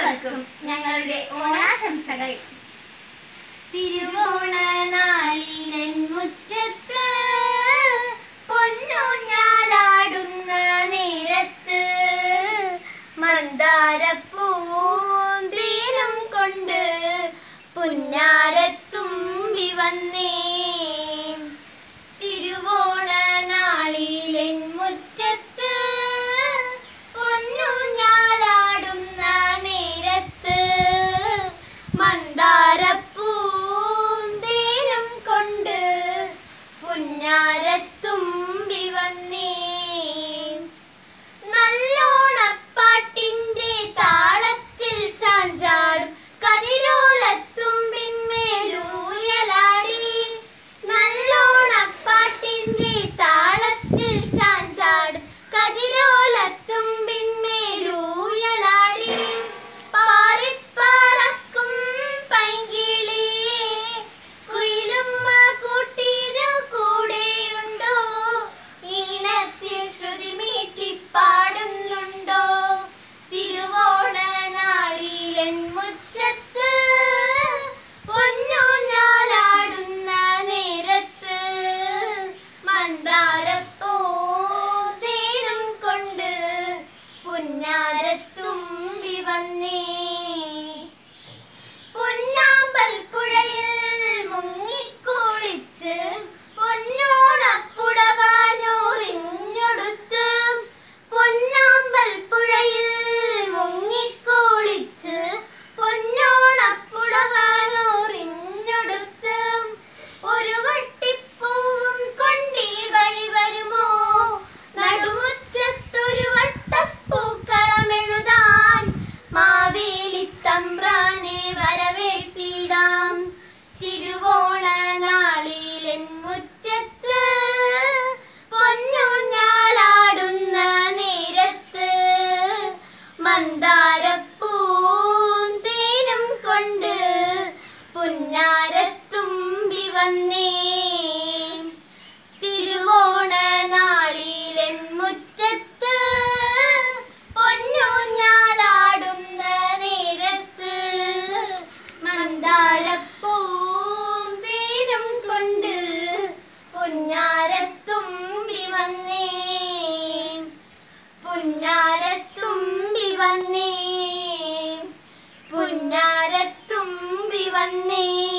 എല്ലാവർക്കും ഞങ്ങളുടെ ഓണാശംസകൾ. തിരുവോണനാളിലൻ മുറ്റത്ത് പൊന്നൂഞ്ഞാലാടുന്ന നേരത്ത് മന്ദാരപ്പൂന്തേനും കൊണ്ട് പുന്നാരത്തുമ്പി വന്നേ. തിരുവോണനാളിലൻ മുറ്റത്ത് പൊന്നൂഞ്ഞാലാടുന്ന നേരത്ത് മന്ദാരപ്പൂന്തേനും കൊണ്ട് പുന്നാരത്തുമ്പി വന്നേ. നല്ലോണപ്പാട്ടിന്റെ താളത്തിൽ ചാഞ്ചാടും കതിരോലത്തുമ്പിന്മേലൂയലാടി. നല്ലോണപ്പാട്ടിന്റെ താളത്തിൽ ചാഞ്ചാടും കതിരോലത്തുമ്പിന്മേലൂയലാടി. പാറിപ്പറക്കും പൈങ്കിളിയേ കുയിലുമ്മ കൂട്ടിനു കൂടെയുണ്ടോ? ഈണത്തിൽ ശ്രുതി മീട്ടിപ്പാടുന്നുണ്ടോ? തിരുവോണനാളിലൻ മുറ്റത്ത് പൊന്നൂഞ്ഞാലാടുന്ന നേരത്ത് മന്ദാരപ്പൂന്തേനും കൊണ്ട് പുന്നാരത്തുമ്പി വന്നേ. പൊന്നാമ്പൽ പുഴയിൽ മുങ്ങിക്കുളിച്ച് പൊന്നോണപ്പുടവാനോറിഞ്ഞൊടുത്ത്. പൊന്നാമ്പൽ പുഴയിൽ മുങ്ങിക്കുളിച്ച് പൊന്നോണപ്പുടവാനോറിഞ്ഞൊടുത്ത്. ഒരു വട്ടിപ്പൂവും കൊണ്ടീ വഴി വരുമോ? നടുമുറ്റത്തൊരു വട്ടപ്പൂക്കളമെഴുതാൻ മാവേലിത്തമ്പ്രാനെ വരവേറ്റിടാം. തിരുവോണനാളിലൻ മുറ്റത്ത് പൊന്നൂഞ്ഞാലാടുന്ന നേരത്ത് മന്ദാരപ്പൂന്തേനും കൊണ്ട് പുന്നാരത്തുമ്പി വന്നേ. തിരുവോണനാളിലൻ മുറ്റത്ത് പൊന്നൂഞ്ഞാലാടുന്ന നേരത്ത് മന്ദാരപ്പൂന്തേനും കൊണ്ട് പുന്നാരത്തുമ്പി വന്നേ. പുന്നാരത്തുമ്പി വന്നേ. പുന്നാരത്തുമ്പി വന്നേ.